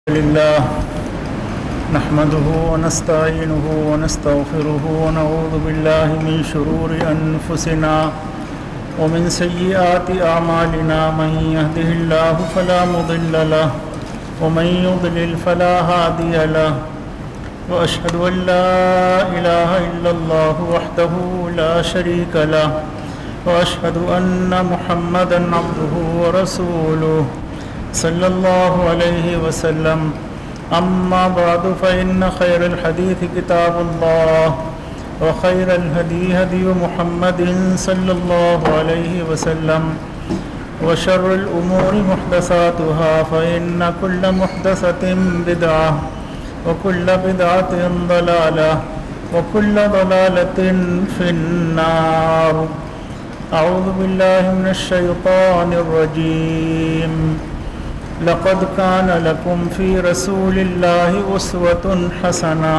لله نحمده ونستعينه ونستغفره ونعوذ بالله من شرور أنفسنا ومن سيئات أعمالنا من يهده الله فلا مضل له ومن يضلل فلا هادي له وأشهد أن لا إله إلا الله وحده لا شريك له وأشهد أن محمدا عبده ورسوله صلى الله عليه وسلم أما بعد فإن خير الحديث كتاب الله وخير الهدي هدي محمد صلى الله عليه وسلم وشر الأمور محدثاتها فإن كل محدثة بدعة وكل بدعة ضلالة وكل ضلالة في النار. أعوذ بالله من الشيطان الرجيم. لقد كان لكم في رسول الله أسوة حسنة.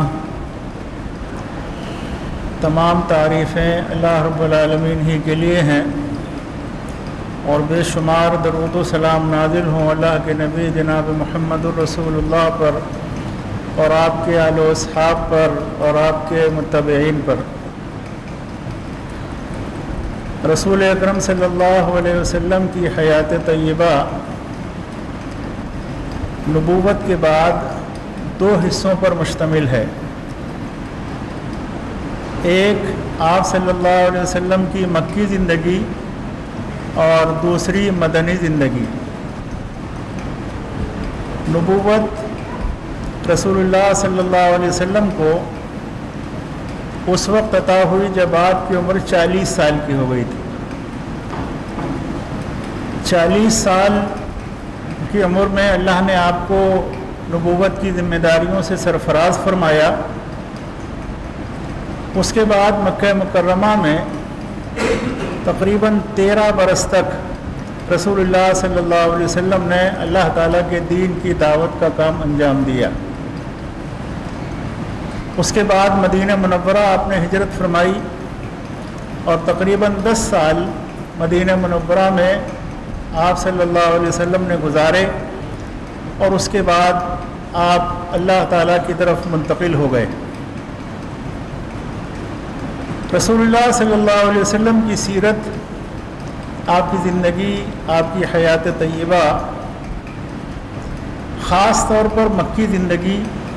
تمام تعریفیں اللہ رب العالمین ہی کے لیے ہیں اور بے شمار درود و سلام نازل ہوں اللہ کے نبی جناب محمد الرسول اللہ پر اور آپ کے آل و اصحاب پر اور آپ کے متبعین پر. رسول اکرم صلی اللہ علیہ وسلم کی حیات طیبہ نبوت کے بعد دو حصوں پر مشتمل ہے. ایک آپ صلی اللہ علیہ وسلم کی مکی زندگی اور دوسری مدنی زندگی. نبوت رسول اللہ صلی اللہ علیہ وسلم کو اس وقت عطا ہوئی جب آپ کی عمر 40 سال کی ہو گئی تھی. 40 سال کی عمر میں اللہ نے آپ کو نبوت کی ذمہ داریوں سے سرفراز فرمایا. اس کے بعد مکہ مکرمہ میں تقریباً 13 برس تک رسول اللہ صلی اللہ علیہ وسلم نے اللہ تعالیٰ کے دین کی دعوت کا کام انجام دیا. اس کے بعد مدینہ منورہ آپ نے ہجرت فرمائی اور تقریباً 10 سال مدینہ منورہ میں آپ صلی اللہ علیہ وسلم نے گزارے اور اس کے بعد آپ اللہ تعالیٰ کی طرف منتقل ہو گئے. رسول اللہ صلی اللہ علیہ وسلم کی سیرت، آپ کی زندگی، آپ کی حیات طیبہ، خاص طور پر مکی زندگی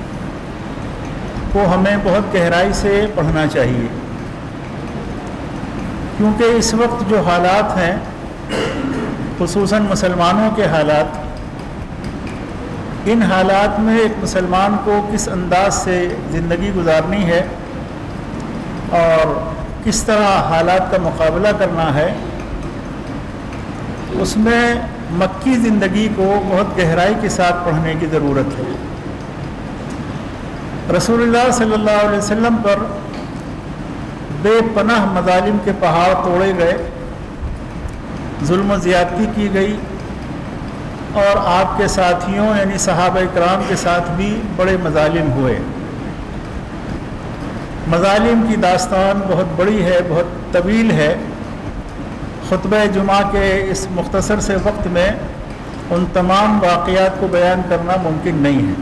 کو ہمیں بہت گہرائی سے پڑھنا چاہیے، کیونکہ اس وقت جو حالات ہیں خصوصاً مسلمانوں کے حالات، ان حالات میں ایک مسلمان کو کس انداز سے زندگی گزارنی ہے اور کس طرح حالات کا مقابلہ کرنا ہے، اس میں مکی زندگی کو بہت گہرائی کے ساتھ پڑھنے کی ضرورت ہے. رسول اللہ صلی اللہ علیہ وسلم پر بے پناہ مظالم کے پہاڑ توڑے گئے، ظلم و زیادتی کی گئی اور آپ کے ساتھیوں یعنی صحابہ کرام کے ساتھ بھی بڑے مظالم ہوئے. مظالم کی داستان بہت بڑی ہے، بہت طویل ہے. خطبہ جمعہ کے اس مختصر سے وقت میں ان تمام واقعات کو بیان کرنا ممکن نہیں ہے.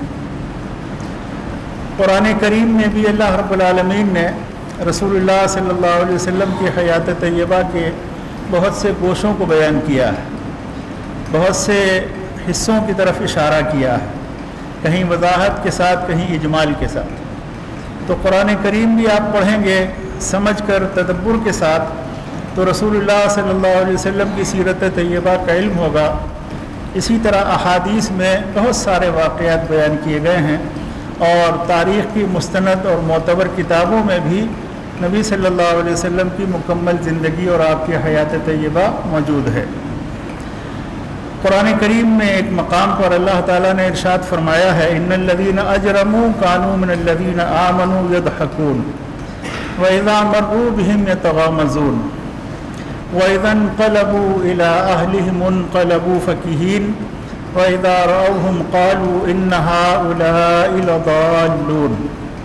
قرآن کریم میں بھی اللہ رب العالمین نے رسول اللہ صلی اللہ علیہ وسلم کی حیات طیبہ کے بہت سے گوشوں کو بیان کیا ہے، بہت سے حصوں کی طرف اشارہ کیا ہے، کہیں وضاحت کے ساتھ کہیں اجمال کے ساتھ. تو قرآن کریم بھی آپ پڑھیں گے سمجھ کر تدبر کے ساتھ تو رسول اللہ صلی اللہ علیہ وسلم کی سیرت طیبہ کا علم ہوگا. اسی طرح احادیث میں بہت سارے واقعات بیان کیے گئے ہیں اور تاریخ کی مستند اور معتبر کتابوں میں بھی نبی صلی اللہ علیہ وسلم کی مکمل زندگی اور آپ کی حیات طیبہ موجود ہے. قرآن کریم میں ایک مقام پر اللہ تعالیٰ نے ارشاد فرمایا ہے ان الذین اجرموا كانوا من الذین آمنوا يضحكون وَإِذَا مَرُّوا بِهِمْ يَتَغَامَزُونَ وَإِذَا انقلبوا إِلَىٰ أَهْلِهِمُ انقلبوا فَكِهِينَ وَإِذَا رَأَوْهُمْ قَالُوا إِنَّ هَٰؤُلَاءِ لَضَالُّونَ.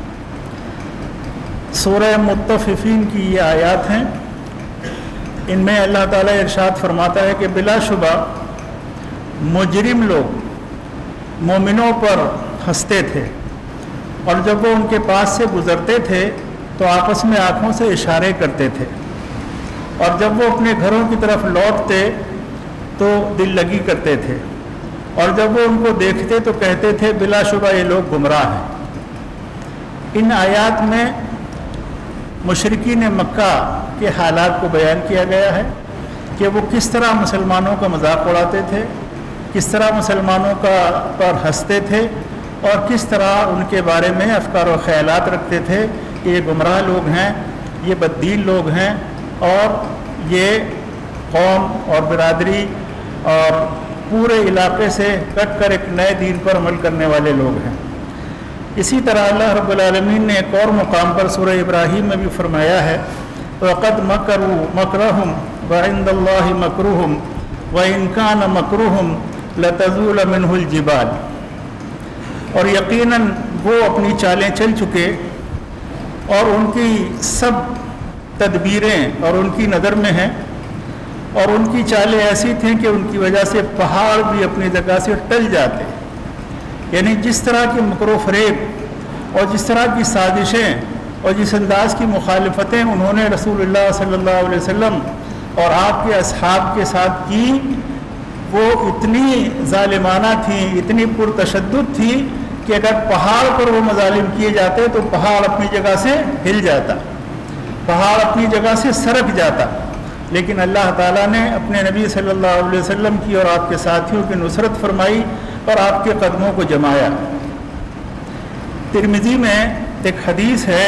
سورہ مطففین کی یہ آیات ہیں. ان میں اللہ تعالیٰ ارشاد فرماتا ہے کہ بلا شبہ مجرم لوگ मोमिनों पर हंसते थे, और जब वो उनके पास से गुज़रते थे तो आपस में आँखों से इशारे करते थे, और जब वो अपने घरों की तरफ लौटते तो दिल लगी करते थे, और जब वो उनको देखते तो कहते थे बिलाशुबा ये लोग गुमराह हैं। इन आयात में मुशरिकीन मक्का के हालात को बयान किया गया है कि वो किस तरह मुसलमानों का मजाक उड़ाते थे, किस तरह मुसलमानों पर हंसते थे, और किस तरह उनके बारे में अफकार व ख़यालात रखते थे कि ये गुमराह लोग हैं, ये बददीन लोग हैं, और ये कौम और बिरादरी और पूरे इलाके से कट कर एक नए दीन पर अमल करने वाले लोग हैं। इसी तरह अल्लाह रब्बुल आलमीन ने एक और मुकाम पर सूरह इब्राहीम में भी फरमाया है वक़द मकरू मकरहुम व इंदल्लाहि मकरुहुम व इन कान मकरुहुम लतज़ूल मिन्हुल जिबाल, और यकीनन वो अपनी चालें चल चुके और उनकी सब तदबीरें और उनकी नज़र में हैं, और उनकी चालें ऐसी थीं कि उनकी वजह से पहाड़ भी अपनी जगह से टल जाते। यानी जिस तरह की मकर व फ़रेब और जिस तरह की साजिशें और जिस अंदाज की मुखालफतें उन्होंने रसूलुल्लाह सल्लल्लाहु अलैहि वसल्लम और आपके असहाब के साथ की, वो इतनी ज़ालिमाना थी, इतनी पुरतशद्दुद थी कि अगर पहाड़ पर वो मज़ालिम किए जाते तो पहाड़ अपनी जगह से हिल जाता, पहाड़ अपनी जगह से सरक जाता। लेकिन अल्लाह ताला ने अपने नबी सल्लल्लाहु अलैहि वसल्लम की और आपके साथियों की नुसरत फरमाई और आपके कदमों को जमाया। तिरमिज़ी में एक हदीस है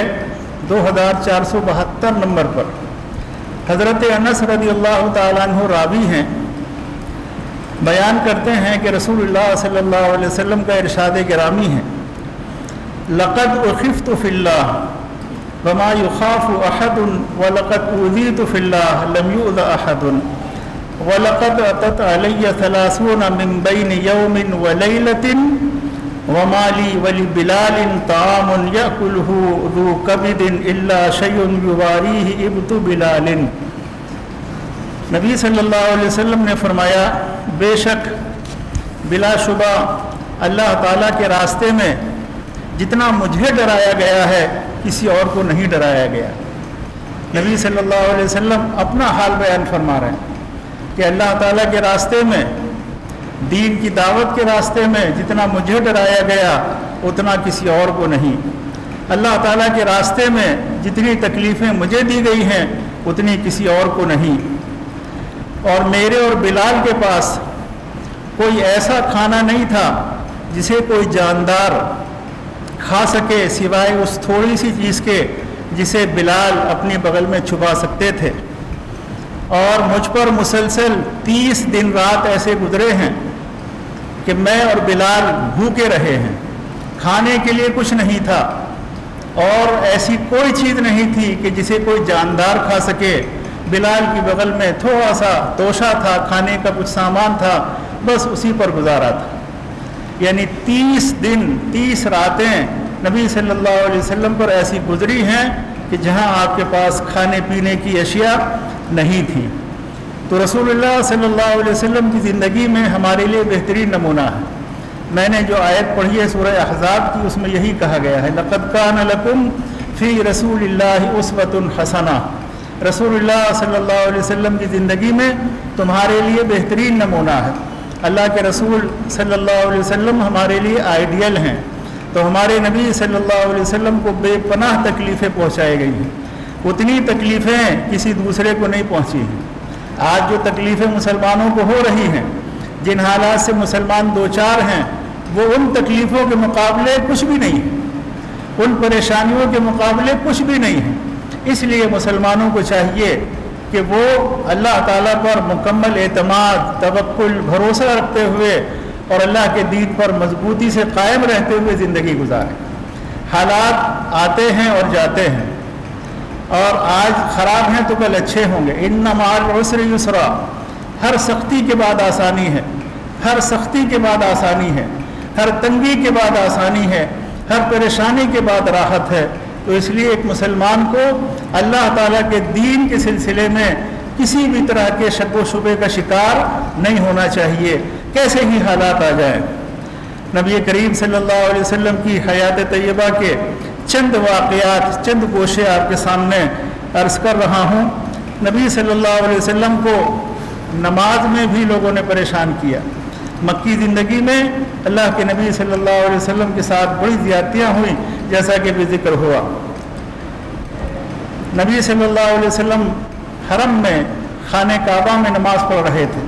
2472 नंबर पर, हज़रत अनस रज़ियल्लाहु ताला अन्हु रावी हैं, बयान करते हैं कि रसूलुल्लाह सल्लल्लाहु अलैहि वसल्लम का इरशाद गिरामी है लक़द उख़िफ़्तु फ़िल्लाह वमा युख़ाफ़ु अहदुन वलक़द ऊज़ीतु फ़िल्लाह लम युअज़ अहदुन वलक़द अतत अलय्य सलासून मिन बैन यौमिन व लैलतिन वमा ली वली बिलालिन तामुन यअकुलुहु ज़ू कबिदिन इल्ला शयउन युवारीहि इब्तु बिलालिन। नबी सल्लल्लाहु अलैहि वसल्लम ने फरमाया बेशक बिलाशुबा अल्लाह ताला के रास्ते में जितना मुझे डराया गया है किसी और को नहीं डराया गया। नबी सल्लल्लाहु अलैहि वसल्लम अपना हाल बयान फरमा रहे हैं कि अल्लाह ताला के रास्ते में, दीन की दावत के रास्ते में जितना मुझे डराया गया उतना किसी और को नहीं। अल्लाह ताला के रास्ते में जितनी तकलीफ़ें मुझे दी गई हैं उतनी किसी और को नहीं। और मेरे और बिलाल के पास कोई ऐसा खाना नहीं था जिसे कोई जानदार खा सके सिवाय उस थोड़ी सी चीज़ के जिसे बिलाल अपने बगल में छुपा सकते थे। और मुझ पर मुसलसल 30 दिन रात ऐसे गुजरे हैं कि मैं और बिलाल भूखे रहे हैं, खाने के लिए कुछ नहीं था, और ऐसी कोई चीज़ नहीं थी कि जिसे कोई जानदार खा सके। बिलाल की बगल में थोड़ा सा तोशा था, खाने का कुछ सामान था, बस उसी पर गुजारा था। यानी 30 दिन 30 रातें नबी सल्लल्लाहु अलैहि वसल्लम पर ऐसी गुजरी हैं कि जहां आपके पास खाने पीने की अशिया नहीं थी। तो रसूलुल्लाह सल्लल्लाहु अलैहि वसल्लम की ज़िंदगी में हमारे लिए बेहतरीन नमूना है। मैंने जो आयत पढ़ी है सूरह अहज़ाब की, उसमें यही कहा गया है लक़द कान लकुम फ़ी रसूलिल्लाहि उस्वतुन हसना। रसूलुल्लाह सल्लल्लाहु अलैहि वसल्लम की ज़िंदगी में तुम्हारे लिए बेहतरीन नमूना है। अल्लाह के रसूल सल्लल्लाहु अलैहि वसल्लम हमारे लिए आइडियल हैं। तो हमारे नबी सल्लल्लाहु अलैहि वसल्लम को बेपनाह तकलीफ़ें पहुँचाई गई हैं, उतनी तकलीफ़ें किसी दूसरे को नहीं पहुँची हैं। आज जो तकलीफ़ें मुसलमानों को हो रही हैं, जिन हालात से मुसलमान दो चार हैं, वो उन तकलीफ़ों के मुकाबले कुछ भी नहीं है, उन परेशानियों के मुकाबले कुछ भी नहीं है। इसलिए मुसलमानों को चाहिए कि वो अल्लाह ताला पर मुकम्मल एतमाद, तवक्कुल, भरोसा रखते हुए और अल्लाह के दीन पर मजबूती से कायम रहते हुए ज़िंदगी गुजारें। हालात आते हैं और जाते हैं, और आज ख़राब हैं तो कल अच्छे होंगे। इन्ना मअल उसरि युसरा, हर सख्ती के बाद आसानी है, हर सख्ती के बाद आसानी है, हर तंगी के बाद आसानी है, हर परेशानी के बाद राहत है। तो इसलिए एक मुसलमान को अल्लाह ताला के दीन के सिलसिले में किसी भी तरह के शक व शुबे का शिकार नहीं होना चाहिए, कैसे ही हालात आ जाएं। نبی کریم صلی اللہ علیہ وسلم کی حیات طیبہ کے چند واقعات، چند گوشے آپ کے سامنے عرض کر رہا ہوں۔ نبی صلی اللہ علیہ وسلم کو نماز میں بھی لوگوں نے پریشان کیا۔ مکی زندگی میں اللہ کے نبی صلی اللہ علیہ وسلم کے ساتھ بڑی زیادتیاں ہوئیں، جیسا کہ بھی ذکر ہوا۔ نبی صلی اللہ علیہ وسلم حرم میں خانہ کعبہ میں نماز پڑھ رہے تھے۔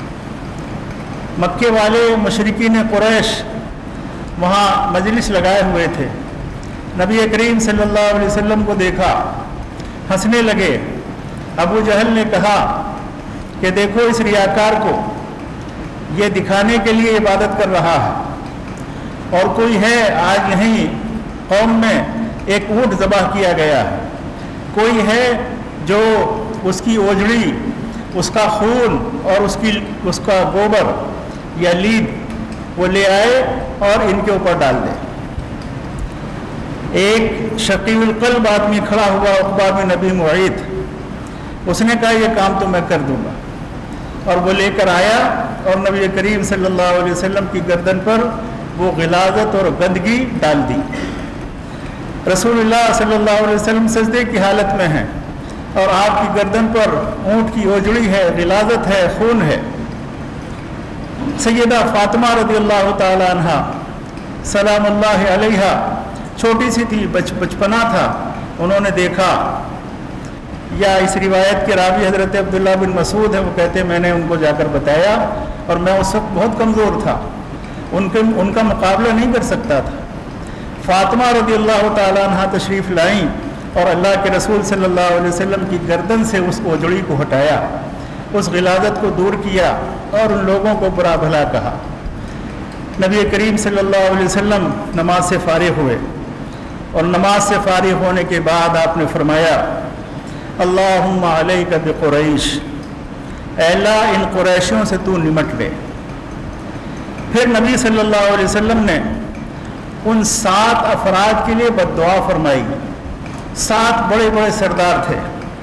مکے والے مشرکین قریش وہاں مجلس لگائے ہوئے تھے۔ نبی کریم صلی اللہ علیہ وسلم کو دیکھا، ہنسنے لگے۔ ابو جہل نے کہا کہ دیکھو اس ریاکار کو، یہ دکھانے کے لیے عبادت کر رہا ہے، اور کوئی ہے آج یہیں قوم میں ایک اونٹ ذبح کیا گیا ہے، کوئی ہے جو اس کی اوجڑی، اس کا خون اور اس کا گوبر یا لید وہ لے آئے اور ان کے اوپر ڈال دے۔ ایک شقیق القلب آدمی کھڑا ہوا، عقبہ بن ابی معیط، اس نے کہا یہ کام تو میں کر دوں گا، اور وہ لے کر آیا اور نبی کریم صلی اللہ علیہ وسلم کی گردن پر وہ غلاظت اور گندگی ڈال دی۔ رسول اللہ صلی اللہ علیہ وسلم سجدے کی حالت میں ہیں اور آپ کی گردن پر اونٹ کی اوجڑی ہے، غلاظت ہے، خون ہے۔ سیدہ فاطمہ رضی اللہ تعالی عنہ سلام اللہ علیہا چھوٹی سی تھی، بچپنا تھا، انہوں نے دیکھا، یا اس روایت کے راوی حضرت عبداللہ بن مسعود ہیں، وہ کہتے ہیں میں نے ان کو جا کر بتایا، اور میں اس وقت بہت کمزور تھا، ان کا مقابلہ نہیں کر سکتا تھا۔ فاطمہ رضی اللہ تعالیٰ عنہ تشریف لائیں اور اللہ کے رسول صلی اللہ علیہ وسلم کی گردن سے اس اوجڑی کو ہٹایا، اس غلاظت کو دور کیا اور ان لوگوں کو برا بھلا کہا۔ نبی کریم صلی اللہ علیہ وسلم نماز سے فارغ ہوئے، اور نماز سے فارغ ہونے کے بعد آپ نے فرمایا اللہم علیک بقریش، اے اللہ ان قریشیوں سے تو نمٹ لے۔ پھر نبی صلی اللہ علیہ وسلم نے ان 7 افراد کے لیے بد دعا فرمائی۔ 7 بڑے بڑے سردار تھے۔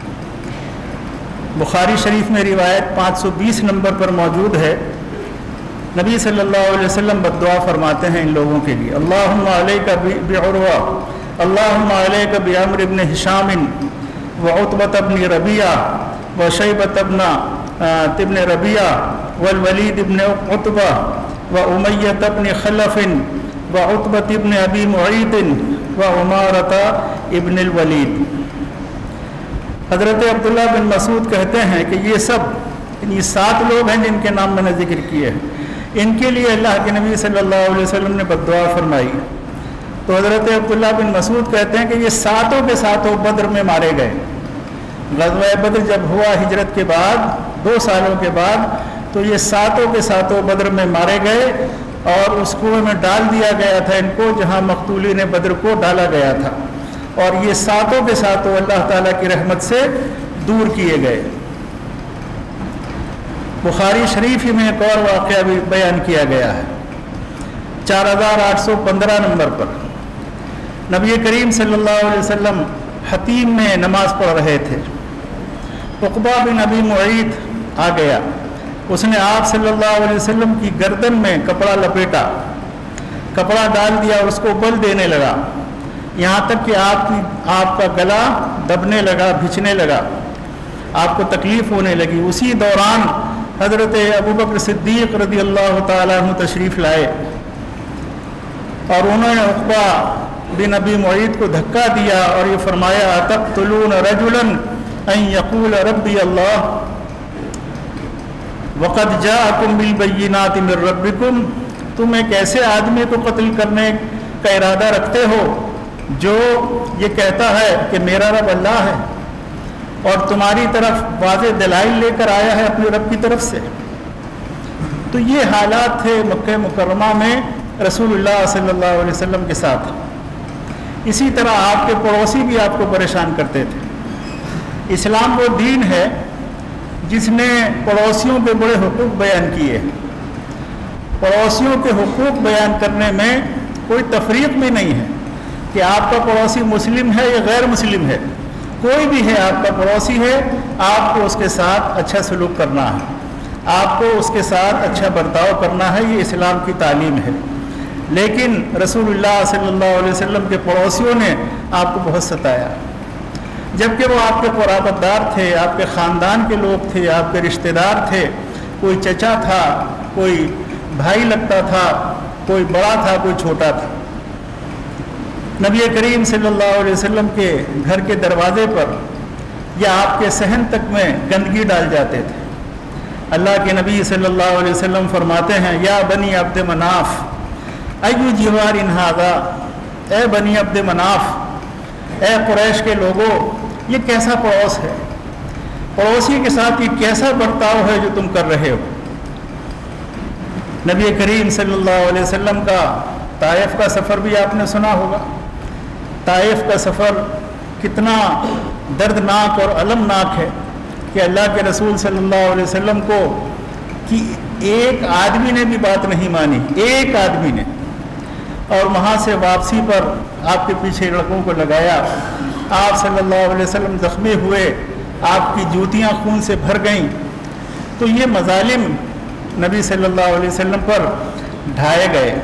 بخاری شریف میں روایت 520 نمبر پر موجود ہے۔ نبی صلی اللہ علیہ وسلم بد دعا فرماتے ہیں ان لوگوں کے لیے، اللہم علیک بعروہ، اللہم علیک بعمر بن ہشام وعتبۃ بن ربیعہ وشیبۃ بن ربیعہ والولید بن عتبہ وامیۃ بن خلف وعتبۃ بن ابی معیط وعمارۃ ابن الولید۔ حضرت عبداللہ بن مسعود کہتے ہیں کہ یہ 7 لوگ ہیں جن کے نام میں نے ذکر کیے ہیں، ان کے لیے اللہ کے نبی صلی اللہ علیہ وسلم نے بد دعا فرمائی۔ تو حضرت عبداللہ بن مسعود کہتے ہیں کہ یہ 7 کے 7 بدر میں مارے گئے۔ غزوہ بدر جب ہوا ہجرت کے بعد 2 سالوں کے بعد، تو یہ 7 کے 7 بدر میں مارے گئے، اور اس کنویں میں ڈال دیا گیا تھا ان کو جہاں مقتولین بدر کو ڈالا گیا تھا، اور یہ 7 کے 7 اللہ تعالیٰ کی رحمت سے دور کیے گئے۔ بخاری شریف ہی میں ایک اور واقعہ بھی بیان کیا گیا ہے 4815 نمبر پر۔ نبی کریم صلی اللہ علیہ وسلم حتیم میں نماز پڑھ رہے تھے۔ عقبہ بن ابی معیط آ گیا، اس نے آپ صلی اللہ علیہ وسلم کی گردن میں کپڑا لپیٹا، کپڑا ڈال دیا، اس کو بل دینے لگا، یہاں تک کہ آپ کا گلا دبنے لگا، بھچنے لگا، آپ کو تکلیف ہونے لگی۔ اسی دوران حضرت ابوبکر صدیق رضی اللہ تعالیٰ عنہ تشریف لائے، اور انہوں نے عقبہ بن ابی معیط کو دھکا دیا اور یہ فرمایا اتقتلون رجلا ان یقول ربی اللہ وقد جاءکم بالبینات من ربکم، تم ایک ایسے آدمی کو قتل کرنے کا ارادہ رکھتے ہو جو یہ کہتا ہے کہ میرا رب اللہ ہے، اور تمہاری طرف واضح دلائل لے کر آیا ہے اپنے رب کی طرف سے۔ تو یہ حالات تھے مکہ مکرمہ میں رسول اللہ صلی اللہ علیہ وسلم کے ساتھ۔ اسی طرح آپ کے پڑوسی بھی آپ کو پریشان کرتے تھے۔ اسلام وہ دین ہے جس نے پڑوسیوں کے بڑے حقوق بیان کیے ہیں۔ پڑوسیوں کے حقوق بیان کرنے میں کوئی تفریق بھی نہیں ہے کہ آپ کا پڑوسی مسلم ہے یا غیر مسلم ہے، کوئی بھی ہے آپ کا پڑوسی ہے، آپ کو اس کے ساتھ اچھا سلوک کرنا ہے، آپ کو اس کے ساتھ اچھا برتاؤ کرنا ہے، یہ اسلام کی تعلیم ہے۔ لیکن رسولullah صلی اللہ علیہ وسلم کے پڑوسیوں نے آپ کو بہت ستایا، جبکہ وہ آپ کے قرابت دار تھے، آپ کے خاندان کے لوگ تھے، آپ کے رشتہ دار تھے، کوئی چچا تھا، کوئی بھائی لگتا تھا، کوئی بڑا تھا، کوئی چھوٹا تھا۔ نبی کریم صلی اللہ علیہ وسلم کے گھر کے دروازے پر یا آپ کے صحن تک میں گندگی ڈال جاتے تھے۔ اللہ کے نبی صلی اللہ علیہ وسلم فرماتے ہیں، یا بنی عبد مناف ایو جوار ھذا، اے بنی عبد مناف، اے قریش کے لوگوں، یہ کیسا پڑوس ہے، پڑوسی کے ساتھ یہ کیسا برتاؤ ہے جو تم کر رہے ہو۔ نبی کریم صلی اللہ علیہ وسلم کا طائف کا سفر بھی آپ نے سنا ہوگا۔ طائف کا سفر کتنا دردناک اور المناک ہے کہ اللہ کے رسول صلی اللہ علیہ وسلم کو کہ ایک آدمی نے بھی بات نہیں مانی، ایک آدمی نے، اور وہاں سے واپسی پر آپ کے پیچھے لڑکوں کو لگایا، آپ صلی اللہ علیہ وسلم زخمی ہوئے، آپ کی جوتیاں خون سے بھر گئیں۔ تو یہ مظالم نبی صلی اللہ علیہ وسلم پر ڈھائے گئے۔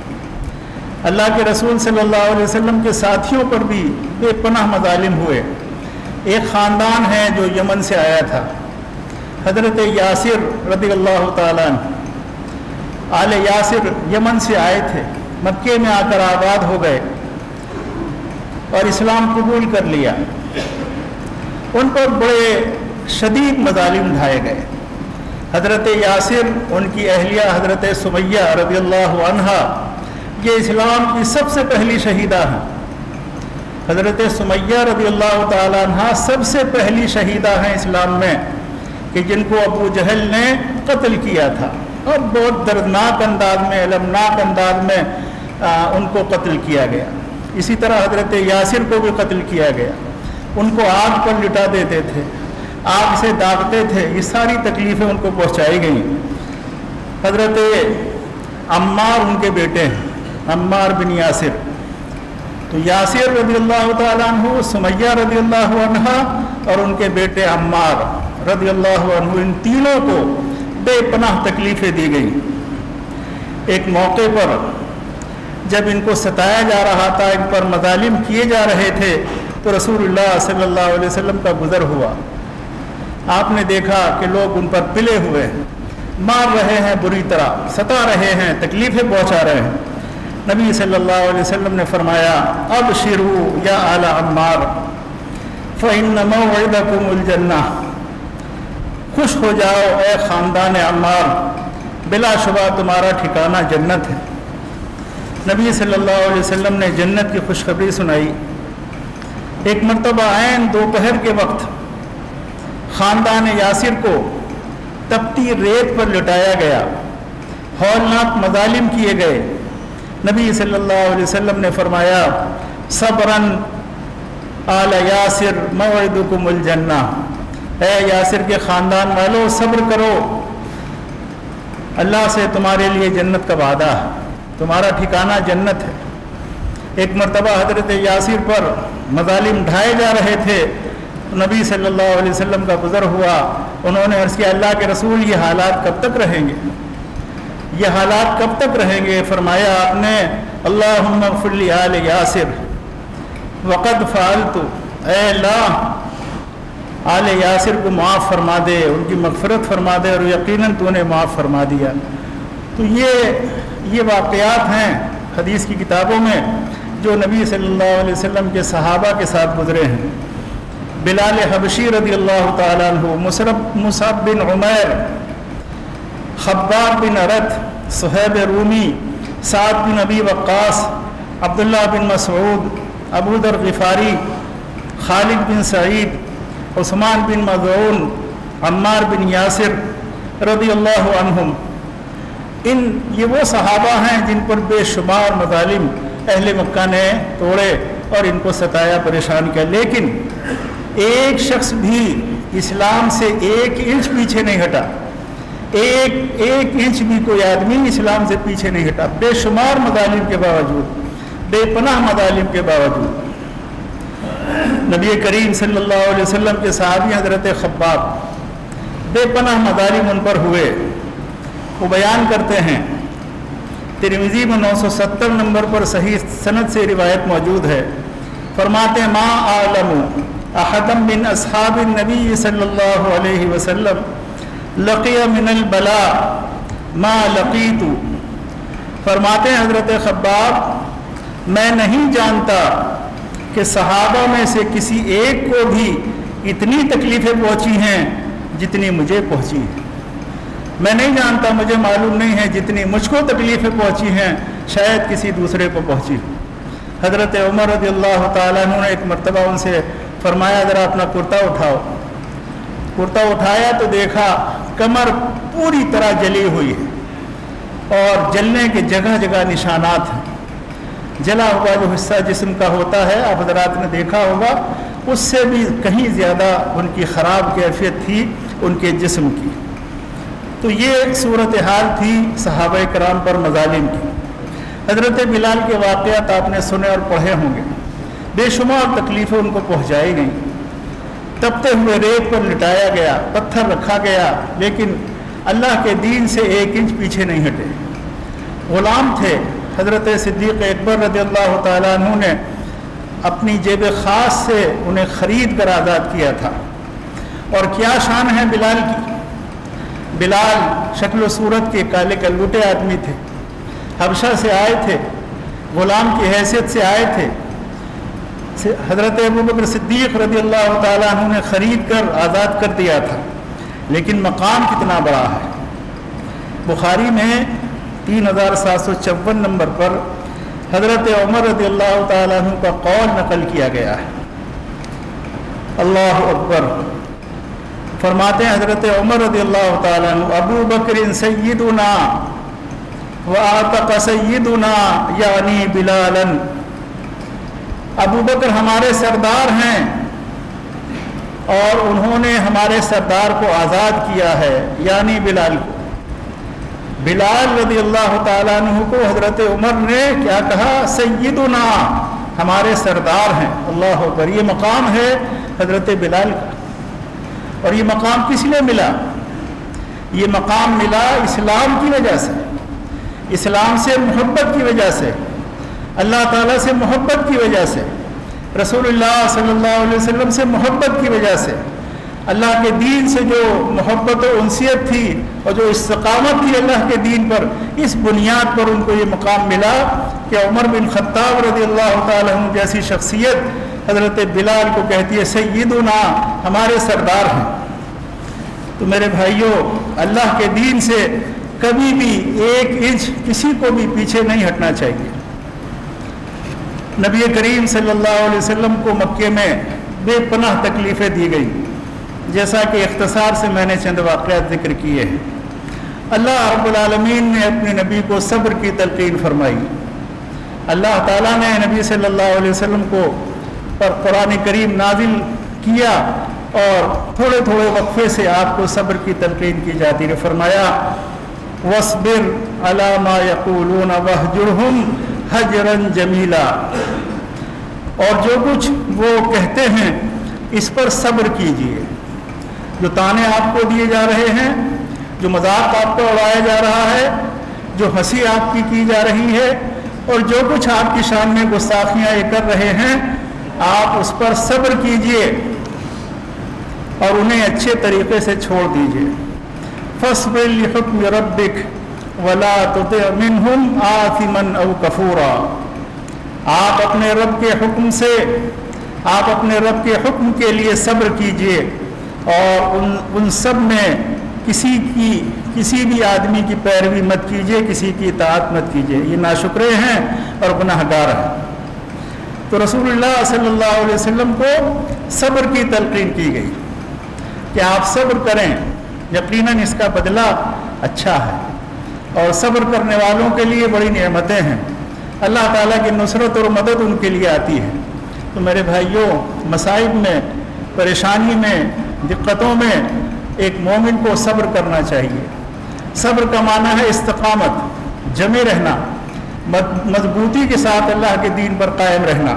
اللہ کے رسول صلی اللہ علیہ وسلم کے ساتھیوں پر بھی بے پناہ مظالم ہوئے۔ ایک خاندان ہے جو یمن سے آیا تھا، حضرت یاسر رضی اللہ تعالیٰ عنہ، آل یاسر یمن سے آئے تھے، مکے میں آ کر آباد ہو گئے اور اسلام قبول کر لیا۔ ان پر بڑے شدید مظالم ڈھائے گئے۔ حضرت یاسر، ان کی اہلیہ حضرت سمیہ رضی اللہ عنہا، یہ اسلام کی سب سے پہلی شہیدہ ہیں۔ حضرت سمیہ رضی اللہ تعالیٰ عنہ سب سے پہلی شہیدہ ہیں اسلام میں، کہ جن کو ابو جہل نے قتل کیا تھا، اور بہت دردناک انداز میں، المناک انداز میں ان کو قتل کیا گیا۔ اسی طرح حضرت یاسر کو بھی قتل کیا گیا، ان کو آگ پر لٹا دیتے تھے، آگ سے داغتے تھے، یہ ساری تکلیفیں ان کو پہنچائی گئیں۔ حضرت عمار ان کے بیٹے ہیں، عمار بن یاسر۔ تو یاسر رضی اللہ تعالیٰ عنہ، سمیہ رضی اللہ عنہ اور ان کے بیٹے عمار رضی اللہ عنہ، ان تینوں کو بے پناہ تکلیفیں دی گئیں۔ ایک موقع پر جب ان کو ستایا جا رہا تھا، ان پر مظالم کیے جا رہے تھے، تو رسول اللہ صلی اللہ علیہ وسلم کا گزر ہوا۔ آپ نے دیکھا کہ لوگ ان پر پلے ہوئے ہیں، مار رہے ہیں، بری طرح ستا رہے ہیں، تکلیفیں پہنچا رہے ہیں۔ نبی صلی اللہ علیہ وسلم نے فرمایا، ابشروا یا آل عمار فإن موعدکم الجنہ، خوش ہو جاؤ اے خاندان عمار، بلا شبہ تمہارا ٹھکانہ جنت ہے۔ نبی صلی اللہ علیہ وسلم نے جنت کی خوشخبری سنائی۔ ایک مرتبہ عین دوپہر کے وقت خاندان یاسر کو تپتی ریت پر لٹایا گیا، ہولناک مظالم کیے گئے۔ نبی صلی اللہ علیہ وسلم نے فرمایا، صبراً آل یاسر موعدکم الجنہ، اے یاسر کے خاندان والو صبر کرو، اللہ سے تمہارے لیے جنت کا وعدہ ہے، تمہارا ٹھکانہ جنت ہے۔ ایک مرتبہ حضرت یاسر پر مظالم ڈھائے جا رہے تھے، نبی صلی اللہ علیہ وسلم کا گزر ہوا، انہوں نے عرض کیا، اللہ کے رسول یہ حالات کب تک رہیں گے، یہ حالات کب تک رہیں گے؟ فرمایا آپ نے، اللہم اغفر لی آل یاسر وقد فعلت، اے اللہ آل یاسر کو معاف فرما دے، ان کی مغفرت فرما دے، اور یقیناً تو نے معاف فرما دیا۔ تو یہ واقعات ہیں حدیث کی کتابوں میں جو نبی صلی اللہ علیہ وسلم کے صحابہ کے ساتھ گزرے ہیں۔ بلال حبشی رضی اللہ تعالیٰ عنہ، مصعب بن عمیر، خباب بن ارت، صہیب رومی، سعد بن ابی وقاص، عبداللہ بن مسعود، ابو ذر غفاری، خالد بن سعید، عثمان بن مظعون، عمار بن یاسر رضی اللہ عنہم، یہ وہ صحابہ ہیں جن پر بے شمار مظالم اہل مکہ نے توڑے اور ان کو ستایا، پریشان کیا، لیکن ایک شخص بھی اسلام سے 1 انچ پیچھے نہیں ہٹا، ایک انچ بھی کوئی آدمی اسلام سے پیچھے نہیں ہٹا، بے شمار مظالم کے باوجود، بے پناہ مظالم کے باوجود۔ نبی کریم صلی اللہ علیہ وسلم کے صحابی حضرت خباب، بے پناہ مظالم ان پر ہوئے۔ وہ بیان کرتے ہیں तिरमिज़ी में 970 नंबर पर सही सनद से रिवायत मौजूद है। फरमाते हैं, मा आलमु अहदम मिन अस्हाबिन नबी सल्लल्लाहु अलैहि वसल्लम लक़िया मिनल बला मा लक़ीतु। फरमाते हैं हज़रत खब्बाब, मैं नहीं जानता कि सहाबा में से किसी एक को भी इतनी तकलीफ़ें पहुँची हैं जितनी मुझे पहुँची हैं। मैं नहीं जानता, मुझे मालूम नहीं है जितनी मुझको तकलीफ़ें पहुँची हैं शायद किसी दूसरे को पहुँची। हज़रत उमर रज़ियल्लाहु ताला अन्हु ने एक मरतबा उनसे फरमाया, ज़रा अपना कुर्ता उठाओ। कुर्ता उठाया तो देखा कमर पूरी तरह जली हुई है और जलने के जगह जगह निशानात हैं। जला हुआ जो हिस्सा जिस्म का होता है, आप हज़रात ने देखा होगा, उससे भी कहीं ज़्यादा उनकी ख़राब कैफियत थी उनके जिस्म की। तो ये सूरत हाल थी सहाबा कराम पर मज़ालिम की। हज़रत बिलाल के वाक़यात आपने सुने और पढ़े होंगे। बेशुमार तकलीफ़ें उनको पहुँचाई गई। तपते हुए रेत पर लिटाया गया, पत्थर रखा गया, लेकिन अल्लाह के दीन से 1 इंच पीछे नहीं हटे। ग़ुलाम थे। हज़रत सिद्दीक़ अकबर रज़ियल्लाहु ताला अन्हु ने अपनी जेब ख़ास से उन्हें ख़रीद कर आज़ाद किया था। और क्या शान है बिलाल की। बिलाल शक्ल सूरत के काले कलूटे आदमी थे, हबशा से आए थे, ग़ुलाम की हैसियत से आए थे। हज़रत अबू बकर सिद्दीक़ रज़ियल्लाहु ताला अन्हु ने ख़रीद कर आज़ाद कर दिया था, लेकिन मकाम कितना बड़ा है। बुखारी में 3754 नंबर पर हज़रत उमर रज़ियल्लाहु ताला अन्हु का कौल नकल किया गया है। अल्लाहु अकबर। फरमाते हैं हज़रत उमर रज़ियल्लाहु ताला अन्हु, अबू बकर सय्यिदुना व आतक़ सय्यिदुना यानी बिलालन। अबू बकर हमारे सरदार हैं और उन्होंने हमारे सरदार को आज़ाद किया है, यानी बिलाल को। बिलाल रज़ियल्लाहु ताला अन्हु को हज़रत उमर ने क्या कहा, सय्यिदुना, हमारे सरदार हैं। अल्लाह अकबर। ये मकाम है हज़रत बिलाल का। और ये मकाम किस लिए मिला? ये मकाम मिला इस्लाम की वजह से, इस्लाम से मोहब्बत की वजह से, अल्लाह ताला से मोहब्बत की वजह से, रसूलुल्लाह सल्लल्लाहु अलैहि वसल्लम से मोहब्बत की वजह से, अल्लाह के दीन से जो मोहब्बत और उनसियत थी और जो इस्तिकामत थी अल्लाह के दीन पर, इस बुनियाद पर उनको ये मकाम मिला कि उमर बिन खत्ताब रज़ियल्लाहु ताला अन्हु जैसी शख्सियत हज़रत बिलाल को कहती है सय्यिदुना, हमारे सरदार हैं। तो मेरे भाइयों, अल्लाह के दीन से कभी भी 1 इंच किसी को भी पीछे नहीं हटना चाहिए। नबी करीम सल्लल्लाहु अलैहि वसल्लम को मक्के में बेपनाह तकलीफ़ें दी गई, जैसा कि इख्तिसार से मैंने चंद वाक़यात ज़िक्र किए हैं। अल्लाह रब्बुल आलमीन ने अपने नबी को सब्र की तलक़ीन फरमाई। अल्लाह ताला ने नबी सल्लल्लाहु अलैहि वसल्लम को पर कुरान करीम नाजिल किया और थोड़े थोड़े वक्फे से आपको सब्र की तलक़ीन की जाती है। फरमाया, वस्बिर अला मा यक़ूलून वहजुरहुम हजरन जमीला। और जो कुछ वो कहते हैं इस पर सब्र कीजिए। जो ताने आपको दिए जा रहे हैं, जो मजाक आपको उड़ाया जा रहा है, जो हंसी आपकी की जा रही है और जो कुछ आपकी शान में गुस्ताखियाँ ये कर रहे हैं, आप उस पर सब्र कीजिए और उन्हें अच्छे तरीके से छोड़ दीजिए। फस्बिर लिहुक्म रब्बिक वला तुति मिनहुम आथिमन औ कफूरा। आप अपने रब के हुक्म से, आप अपने रब के हुक्म के लिए सब्र कीजिए और उन सब में किसी भी आदमी की पैरवी मत कीजिए, किसी की इताअत मत कीजिए। ये नाशुक्रे हैं और गुनाहगार हैं। तो रसूलुल्लाह सल्लल्लाहु अलैहि वसल्लम को सब्र की तलक़ीन की गई कि आप सब्र करें, यकीनन इसका बदला अच्छा है और सब्र करने वालों के लिए बड़ी नेमतें हैं। अल्लाह ताला की नुसरत और मदद उनके लिए आती है। तो मेरे भाइयों, मसाइब में, परेशानी में, दिक्कतों में एक मोमिन को सब्र करना चाहिए। सब्र का माना है इस्तिकामत, जमे रहना, मजबूती के साथ अल्लाह के दीन पर कायम रहना।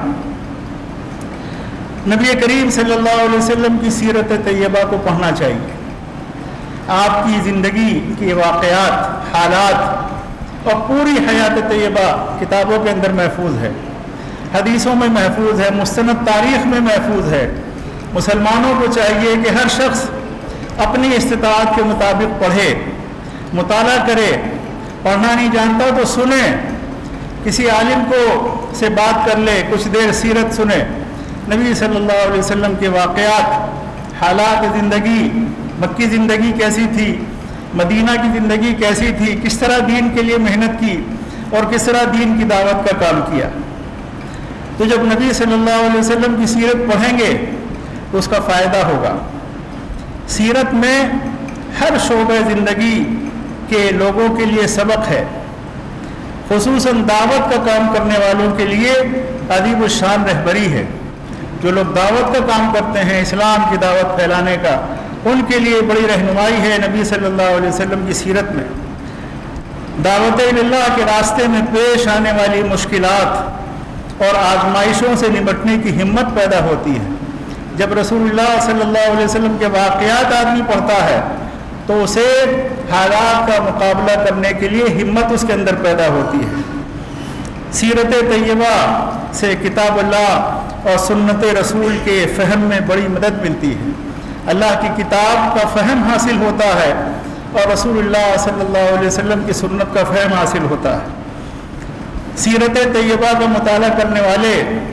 नबी करीम सल्लल्लाहु अलैहि वसल्लम की सीरत तैयबा को पढ़ना चाहिए। आपकी ज़िंदगी के वाक़यात, हालात اور پوری حیات طیبہ کتابوں کے اندر محفوظ ہے، حدیثوں میں محفوظ ہے، مستند تاریخ میں محفوظ ہے۔ مسلمانوں کو چاہیے کہ ہر شخص اپنی استطاعت کے مطابق پڑھے، مطالعہ کرے، پڑھنا نہیں جانتا تو سنے، کسی عالم کو سے بات کر لے، کچھ دیر سیرت سنے، نبی صلی اللہ علیہ وسلم کے واقعات، حالات زندگی، مکی زندگی کیسی تھی، مدینہ کی زندگی کیسی تھی، کس طرح دین کے لیے محنت کی اور کس طرح دین کی دعوت کا کام کیا۔ تو جب نبی صلی اللہ علیہ وسلم کی سیرت پڑھیں گے تو اس کا فائدہ ہوگا۔ سیرت میں ہر شعبہ زندگی کے لوگوں کے لیے سبق ہے، خصوصاً دعوت کا کام کرنے والوں کے لیے عظیم الشان رہبری ہے۔ جو لوگ دعوت کا کام کرتے ہیں، اسلام کی دعوت پھیلانے کا، ان کے لیے بڑی رہنمائی ہے نبی صلی اللہ علیہ وسلم کی سیرت میں۔ دعوت اللہ کے راستے میں پیش آنے والی مشکلات اور آزمائشوں سے نمٹنے کی ہمت پیدا ہوتی ہے۔ جب رسول اللہ صلی اللہ علیہ وسلم کے واقعات آدمی پڑھتا ہے تو اسے حالات کا مقابلہ کرنے کے لیے ہمت اس کے اندر پیدا ہوتی ہے۔ سیرت طیبہ سے کتاب اللہ اور سنت رسول کے فہم میں بڑی مدد ملتی ہے۔ اللہ کی کتاب کا فہم حاصل ہوتا ہے اور رسول اللہ صلی اللہ علیہ وسلم کی سنت کا فہم حاصل ہوتا ہے۔ سیرت طیبہ کا مطالعہ کرنے والے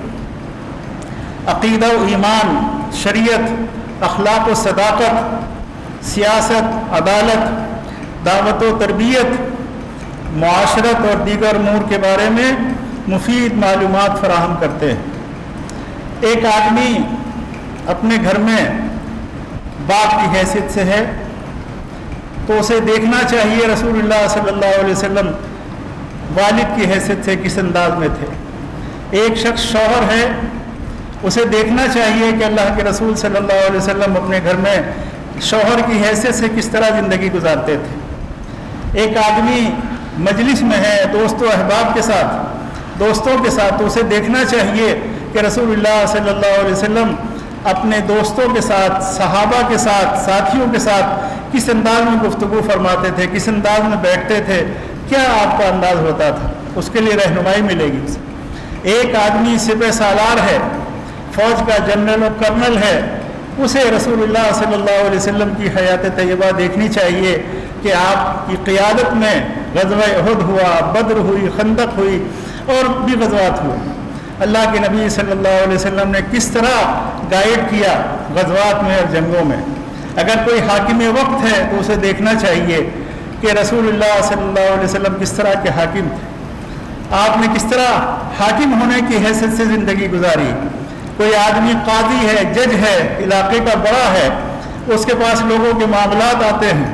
عقیدہ و ایمان، شریعت، اخلاق و صداقت، سیاست، عدالت، دعوت و تربیت، معاشرت اور دیگر امور کے بارے میں مفید معلومات فراہم کرتے ہیں۔ ایک آدمی اپنے گھر میں باپ کی حیثیت سے ہے تو اسے دیکھنا چاہیے رسول اللہ صلی اللہ علیہ وسلم والد کی حیثیت سے کس انداز میں تھے۔ ایک شخص شوہر ہے، اسے دیکھنا چاہیے کہ اللہ کے رسول صلی اللہ علیہ وسلم اپنے گھر میں شوہر کی حیثیت سے کس طرح زندگی گزارتے تھے۔ ایک آدمی مجلس میں ہے دوست و احباب کے ساتھ، دوستوں کے ساتھ، تو اسے دیکھنا چاہیے کہ رسول اللہ صلی اللہ علیہ وسلم اپنے دوستوں کے ساتھ، صحابہ کے ساتھ، ساتھیوں کے ساتھ کس انداز میں گفتگو فرماتے تھے، کس انداز میں بیٹھتے تھے، کیا آپ کا انداز ہوتا تھا، اس کے لیے رہنمائی ملے گی اسے۔ ایک آدمی سپہ سالار ہے، فوج کا جنرل اور کرنل ہے، اسے رسول اللہ صلی اللہ علیہ وسلم کی حیات طیبہ دیکھنی چاہیے کہ آپ کی قیادت میں غزوہ احد ہوا، بدر ہوئی، خندق ہوئی اور بھی غزوات ہوئے۔ اللہ کے نبی صلی اللہ علیہ وسلم نے کس طرح گائیڈ کیا غزوات میں اور جنگوں میں۔ اگر کوئی حاکم وقت ہے تو اسے دیکھنا چاہیے کہ رسول اللہ صلی اللہ علیہ وسلم کس طرح کے حاکم تھے، آپ نے کس طرح حاکم ہونے کی حیثیت سے زندگی گزاری۔ کوئی آدمی قاضی ہے، جج ہے، علاقے کا بڑا ہے، اس کے پاس لوگوں کے معاملات آتے ہیں،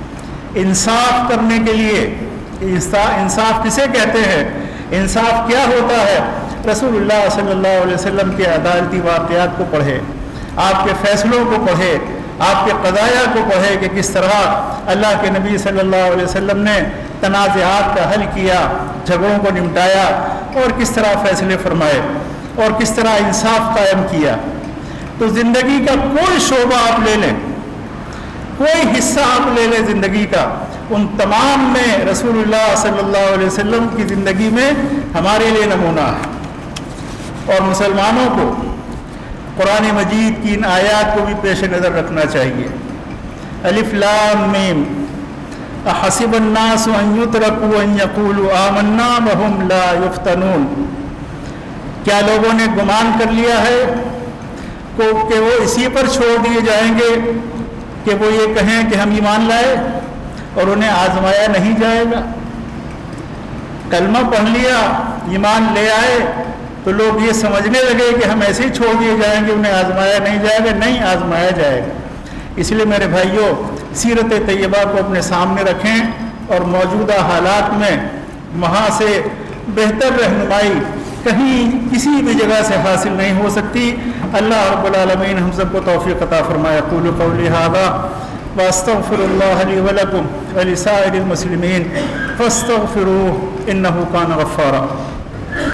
انصاف کرنے کے لیے، انصاف کسے کہتے ہیں، انصاف کیا ہوتا ہے، رسول اللہ صلی اللہ علیہ وسلم کے عدالتی واقعات کو پڑھے، آپ کے فیصلوں کو پڑھے، آپ کے قضایا کو پڑھے کہ کس طرح اللہ کے نبی صلی اللہ علیہ وسلم نے تنازعات کا حل کیا، جھگڑوں کو نمٹایا اور کس طرح فیصلے فرمائے اور کس طرح انصاف قائم کیا۔ تو زندگی کا کوئی شعبہ آپ لے لیں، کوئی حصہ آپ لے لیں زندگی کا، ان تمام میں رسول اللہ صلی اللہ علیہ وسلم کی زندگی میں ہمارے لیے نمونہ ہے۔ اور مسلمانوں کو قرآن مجید کی ان آیات کو بھی پیش نظر رکھنا چاہیے۔ الف لام میم احسب الناس ان یترکوا ان یقولوا آمنا وهم لا یفتنون، کیا لوگوں نے گمان کر لیا ہے کہ وہ اسی پر چھوڑ دیے جائیں گے کہ وہ یہ کہیں کہ ہم ایمان لائے اور انہیں آزمایا نہیں جائے گا۔ کلمہ پڑھ لیا، ایمان لے آئے تو لوگ یہ سمجھنے لگے کہ ہم ایسے ہی چھوڑ دیے جائیں گے، انہیں آزمایا نہیں جائے گا۔ نہیں، آزمایا جائے گا۔ اس لیے میرے بھائیوں، سیرت طیبہ کو اپنے سامنے رکھیں اور موجودہ حالات میں وہاں سے بہتر رہنمائی کہیں کسی بھی جگہ سے حاصل نہیں ہو سکتی۔ اللہ رب العالمین ہم سب کو توفیق عطا فرمائے۔ اقول قولی ھذا واستغفر اللہ لی ولکم ولسائر المسلمین فاستغفروہ انہ کان غفارا۔